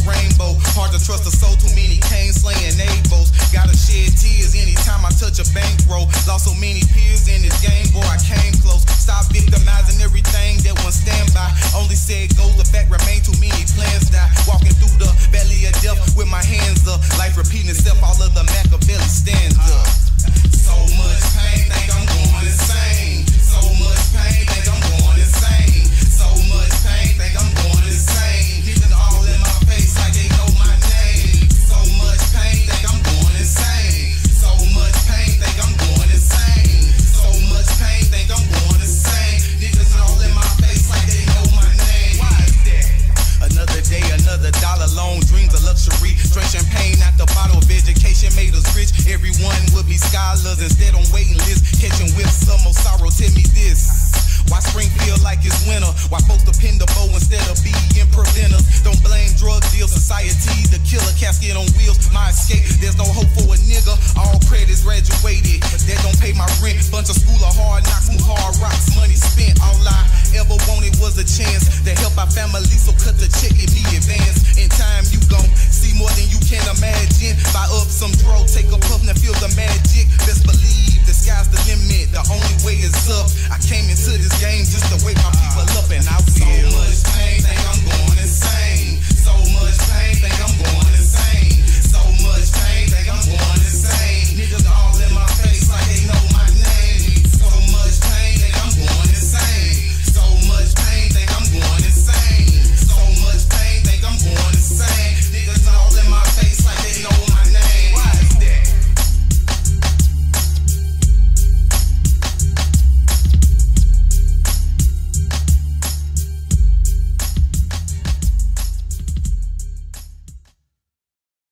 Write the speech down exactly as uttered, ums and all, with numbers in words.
rainbow. Hard to trust a soul, too many cane slaying neighbors. Gotta shed tears anytime I touch a bankroll. Lost so many peers in this game, boy, I came close. Stop victimizing everything that one stand by. Only said go, the fact remain, too many plans die. Walking through the valley of death with my hands up. Life repeating itself, all of the Machiavelli stand up. So much pain, think I'm going insane. So much pain, think I'm going insane. So much pain, think I'm going insane. Niggas all in my face like they know my name. So much pain, think I'm going insane. So much pain, think I'm going insane. So much pain, think I'm going insane. Niggas all in my face like they know my name. Why is that? Another day, another dollar, long dreams of luxury. Drink champagne out the bottle of education made us rich. Everyone would be scholars instead on waiting lists. Catching whips, some more sorrow, tell me this. Why spring feel like it's winter? Why folks depend the bow instead of being preventers? Don't blame drug deal, society, the killer casket on wheels. My escape, there's no hope for a nigga. All credits graduated, that don't pay my rent. Bunch of school